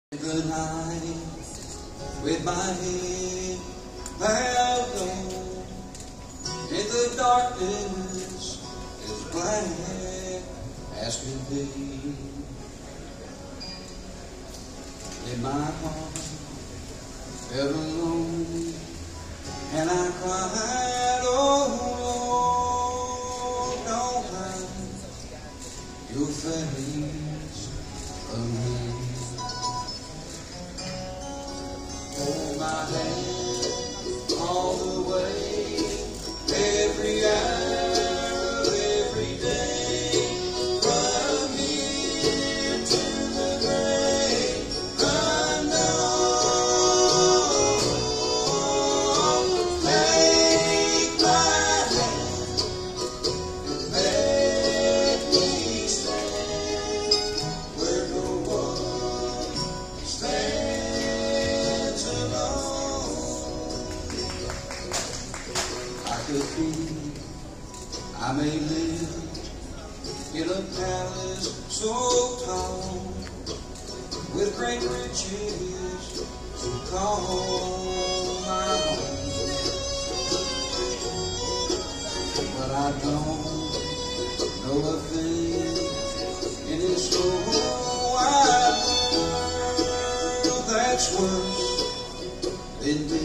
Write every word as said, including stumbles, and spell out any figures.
Good night with my head held low, and the darkness is black as can be. In my heart felt alone, and I cried, oh Lord, don't hide your face from me. Hold my hand all the way, every hour, every day, from here to the grave, unknown. Take my hand and let me stand where no one stands. I may live in a palace so tall, with great riches to call my home, but I don't know a thing in this whole wide world that's worse than me.